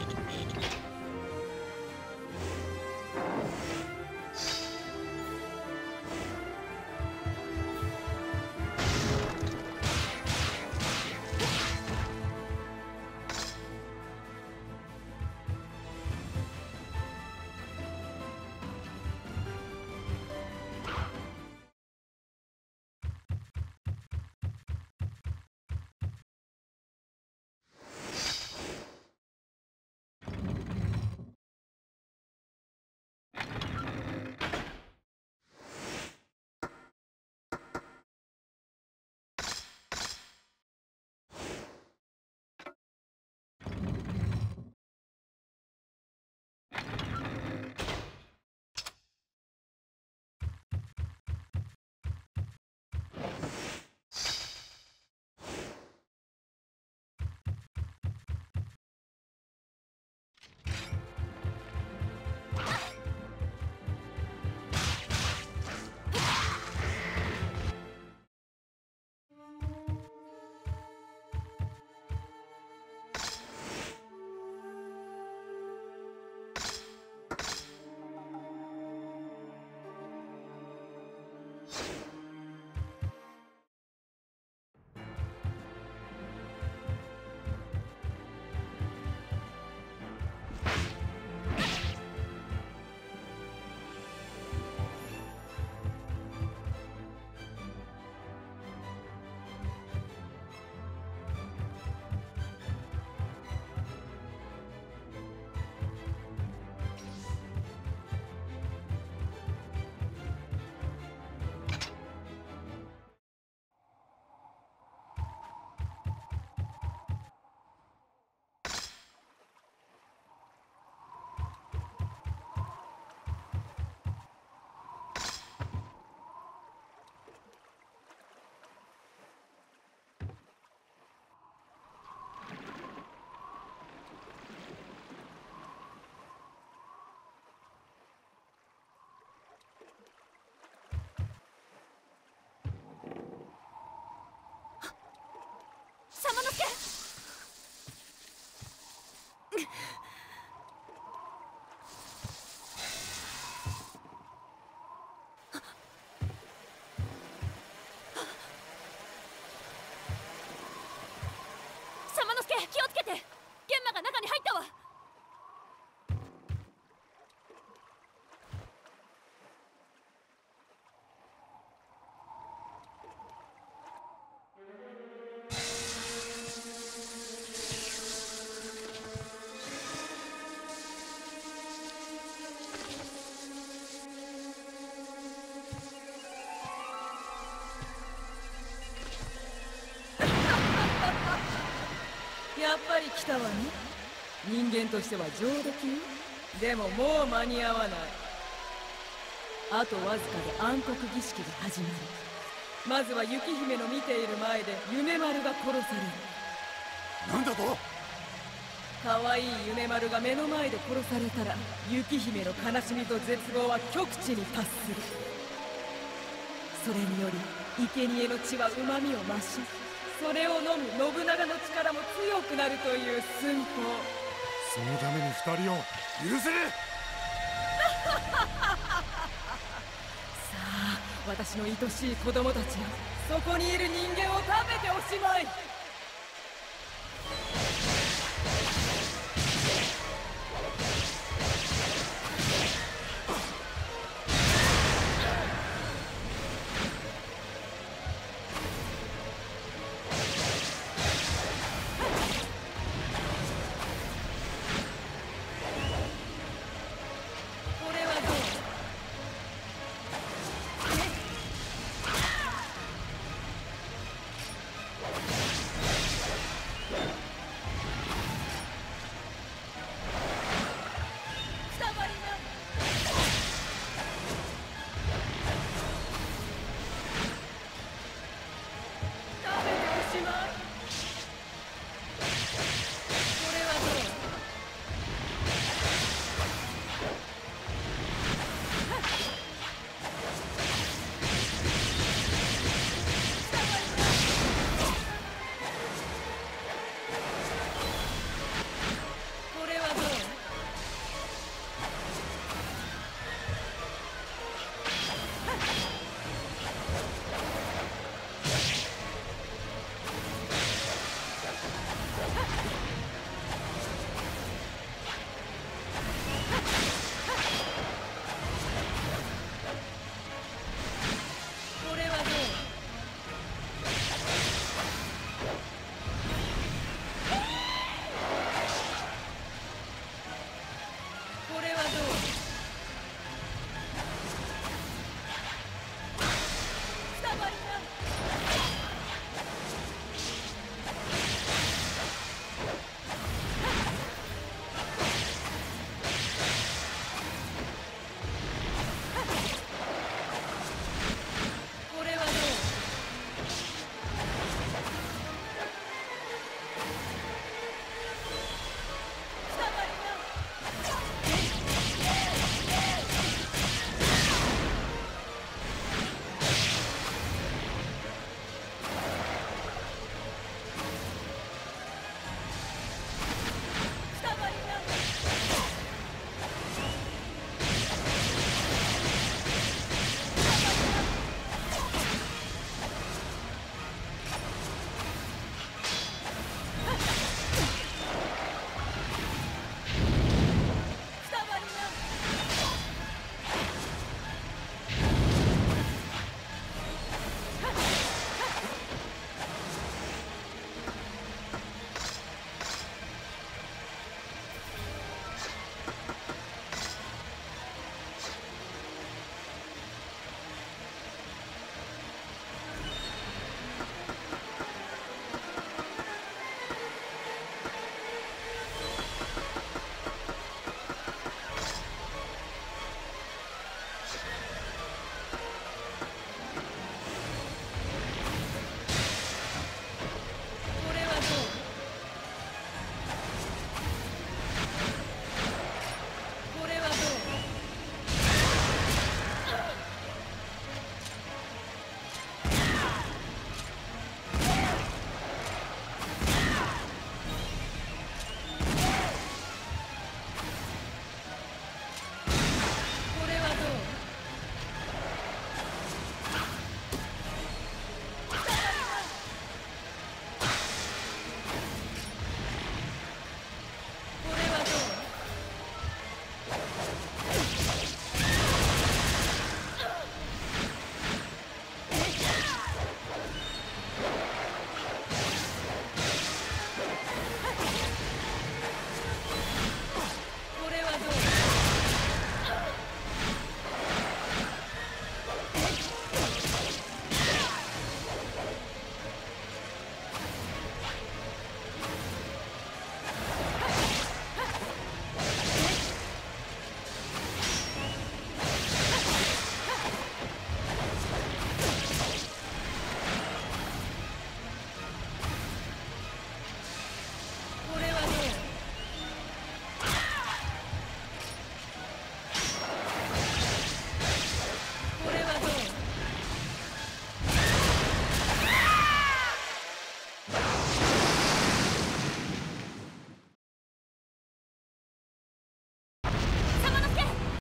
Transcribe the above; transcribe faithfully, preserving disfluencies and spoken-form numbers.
様之助。様之助、気をつけて。玄馬が中に入ったわ。 やっぱり来たわね。人間としては上出来よ。でももう間に合わない。あとわずかで暗黒儀式が始まる。まずは雪姫の見ている前で夢丸が殺される。 なんだと。 可愛い夢丸が目の前で殺されたら、雪姫の悲しみと絶望は極地に達する。それにより生贄の血は旨みを増し、それを飲む信長の力も強くなるという寸法。 そのために二人を許せねえ。 さあ、私の愛しい子供たちよ、そこにいる人間を食べておしまい。